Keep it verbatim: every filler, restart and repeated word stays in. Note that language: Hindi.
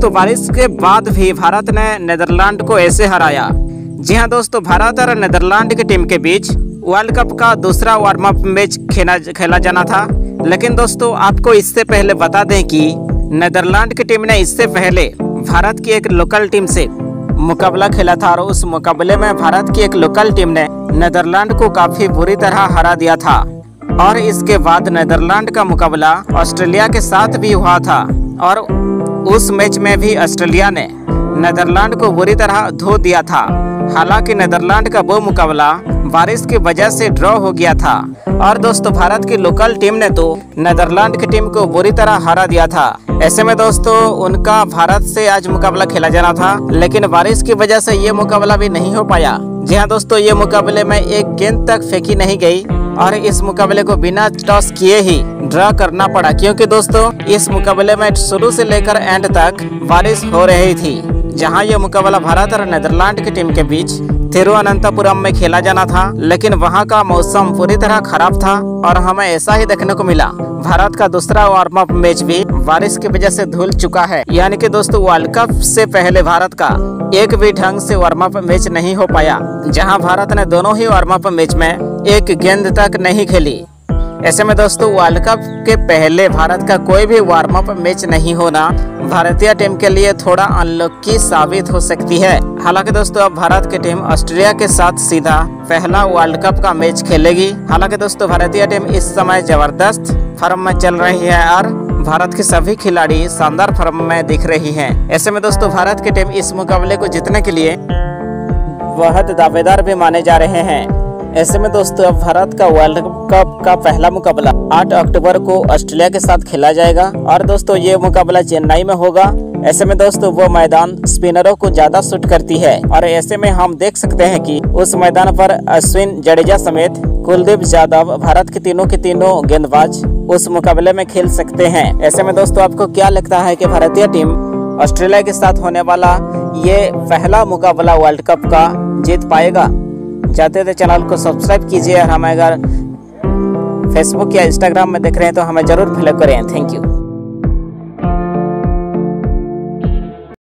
दोस्तों बारिश के बाद भी भारत ने नीदरलैंड को ऐसे हराया। जी हाँ दोस्तों, भारत और नीदरलैंड की टीम के बीच वर्ल्ड कप का दूसरा वार्म अप मैच खेला खेला जाना था। लेकिन दोस्तों आपको इससे पहले बता दें कि नीदरलैंड की टीम ने इससे पहले भारत की एक लोकल टीम से मुकाबला खेला था और उस मुकाबले में भारत की एक लोकल टीम ने नीदरलैंड को काफी बुरी तरह हरा दिया था। और इसके बाद नीदरलैंड का मुकाबला ऑस्ट्रेलिया के साथ भी हुआ था और उस मैच में भी ऑस्ट्रेलिया ने नीदरलैंड को बुरी तरह धो दिया था। हालांकि नीदरलैंड का वो मुकाबला बारिश की वजह से ड्रॉ हो गया था और दोस्तों भारत की लोकल टीम ने तो नीदरलैंड की टीम को बुरी तरह हरा दिया था। ऐसे में दोस्तों उनका भारत से आज मुकाबला खेला जाना था, लेकिन बारिश की वजह से ये मुकाबला भी नहीं हो पाया। जी हाँ दोस्तों, ये मुकाबले में एक गेंद तक फेंकी नहीं गई और इस मुकाबले को बिना टॉस किए ही ड्रॉ करना पड़ा, क्योंकि दोस्तों इस मुकाबले में शुरू से लेकर एंड तक बारिश हो रही थी। जहां ये मुकाबला भारत और नीदरलैंड की टीम के बीच तिरुवनंतपुरम में खेला जाना था, लेकिन वहां का मौसम पूरी तरह खराब था और हमें ऐसा ही देखने को मिला। भारत का दूसरा वार्म अप मैच भी बारिश की वजह से धुल चुका है। यानी कि दोस्तों वर्ल्ड कप से पहले भारत का एक भी ढंग से वार्म अप मैच नहीं हो पाया, जहां भारत ने दोनों ही वार्म अप मैच में एक गेंद तक नहीं खेली। ऐसे में दोस्तों वर्ल्ड कप के पहले भारत का कोई भी वार्म अप मैच नहीं होना भारतीय टीम के लिए थोड़ा अनलकी साबित हो सकती है। हालांकि दोस्तों अब भारत की टीम ऑस्ट्रेलिया के साथ सीधा पहला वर्ल्ड कप का मैच खेलेगी। हालांकि दोस्तों भारतीय टीम इस समय जबरदस्त फॉर्म में चल रही है और भारत के सभी खिलाड़ी शानदार फॉर्म में दिख रही हैं। ऐसे में दोस्तों भारत की टीम इस मुकाबले को जीतने के लिए बहुत दावेदार भी माने जा रहे हैं। ऐसे में दोस्तों अब भारत का वर्ल्ड कप का पहला मुकाबला आठ अक्टूबर को ऑस्ट्रेलिया के साथ खेला जाएगा और दोस्तों ये मुकाबला चेन्नई में होगा। ऐसे में दोस्तों वो मैदान स्पिनरों को ज्यादा सूट करती है और ऐसे में हम देख सकते हैं कि उस मैदान पर अश्विन, जडेजा समेत कुलदीप यादव, भारत के तीनों के तीनों गेंदबाज उस मुकाबले में खेल सकते हैं। ऐसे में दोस्तों आपको क्या लगता है कि भारतीय टीम ऑस्ट्रेलिया के साथ होने वाला ये पहला मुकाबला वर्ल्ड कप का जीत पाएगा? चाहते थे चैनल को सब्सक्राइब कीजिए और हमें अगर फेसबुक या इंस्टाग्राम में देख रहे हैं तो हमें जरूर फॉलो करें। Thank you.